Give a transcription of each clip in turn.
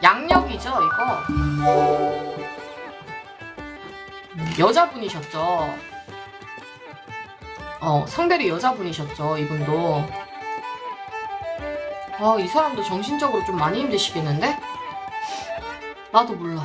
양력이죠 이거. 여자분이셨죠. 상대리 여자분이셨죠 이분도. 이 사람도 정신적으로 좀 많이 힘드시겠는데? 나도 몰라.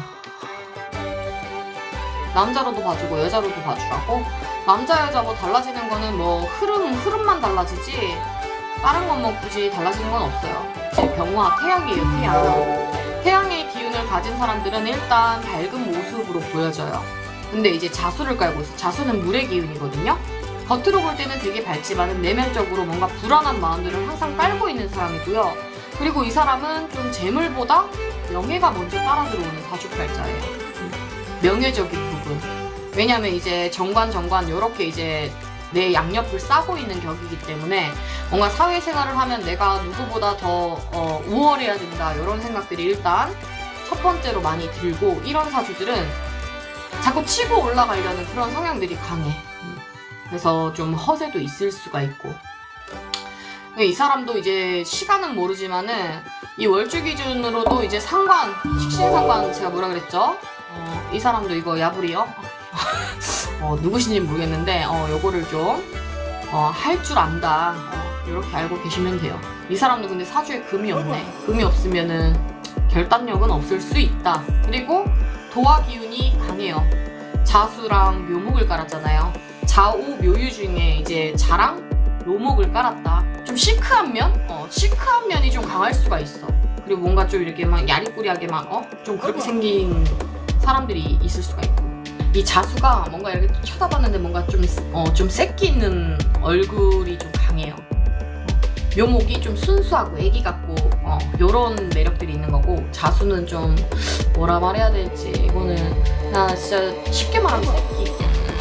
남자로도 봐주고 여자로도 봐주라고? 남자 여자 뭐 달라지는 거는 뭐 흐름만 달라지지 다른 건 뭐 굳이 달라지는 건 없어요. 제 병화 태양이에요. 태양의 기운을 가진 사람들은 일단 밝은 모습으로 보여져요. 근데 이제 자수를 깔고 있어. 자수는 물의 기운이거든요. 겉으로 볼 때는 되게 밝지만 내면적으로 뭔가 불안한 마음들을 항상 깔고 있는 사람이고요. 그리고 이 사람은 좀 재물보다 명예가 먼저 따라 들어오는 사주팔자예요. 명예적인 부분. 왜냐면 이제 정관 요렇게 이제 내 양옆을 싸고 있는 격이기 때문에 뭔가 사회생활을 하면 내가 누구보다 더 우월해야 된다 이런 생각들이 일단 첫 번째로 많이 들고, 이런 사주들은 자꾸 치고 올라가려는 그런 성향들이 강해. 그래서 좀 허세도 있을 수가 있고. 이 사람도 이제 시간은 모르지만은 이 월주 기준으로도 이제 상관, 식신상관 제가 뭐라 그랬죠? 이 사람도 이거 야불이요? 누구신지 모르겠는데 요거를 좀 할 줄 안다 이렇게 알고 계시면 돼요. 이 사람도 근데 사주에 금이 없네. 금이 없으면은 결단력은 없을 수 있다. 그리고 도화 기운이 강해요. 자수랑 묘목을 깔았잖아요. 좌우 묘유 중에 이제 자랑 묘목을 깔았다. 좀 시크한 면이 좀 강할 수가 있어. 그리고 뭔가 좀 이렇게 막 야리꾸리하게 좀 그렇게 생긴 사람들이 있을 수가 있고, 이 자수가 뭔가 이렇게 쳐다봤는데 뭔가 좀 새끼 있는 얼굴이 좀 강해요. 묘목이 좀 순수하고 애기 같고 요런 매력들이 있는 거고, 자수는 좀 뭐라 말해야 될지, 이거는 나 진짜 쉽게 말하면 새끼.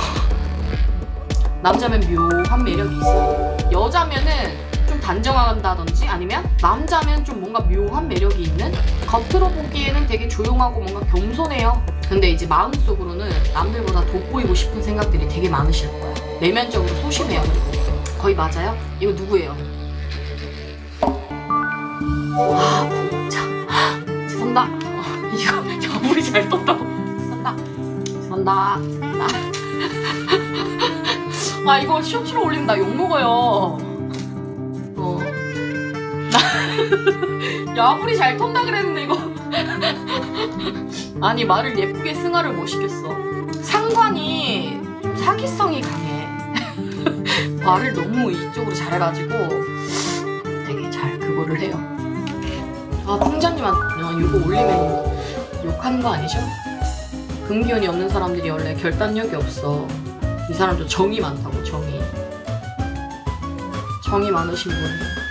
남자면 묘한 매력이 있어. 여자면은 좀 단정한다든지, 아니면 남자면 좀 뭔가 묘한 매력이 있는, 겉으로 보기에는 되게 조용하고 뭔가 겸손해요. 근데 이제 마음속으로는 남들보다 돋보이고 싶은 생각들이 되게 많으실 거야. 내면적으로 소심해요. 그리고 거의 맞아요? 이거 누구예요? 진짜 죄송합니다. 이거 여불이 잘 떴다고. 죄송합니다. 이거 쇼츠로 올리면 나 욕먹어요. 야불이 잘 턴다 그랬는데 이거. 아니, 말을 예쁘게 승화를 못 시켰어. 상관이 좀 사기성이 강해. 말을 너무 이쪽으로 잘해가지고 되게 잘 그거를 해요. 풍자님한테 이거 올리면 욕하는 거 아니죠? 금기운이 없는 사람들이 원래 결단력이 없어. 이 사람도 정이 많다고. 정이 많으신 분이에요.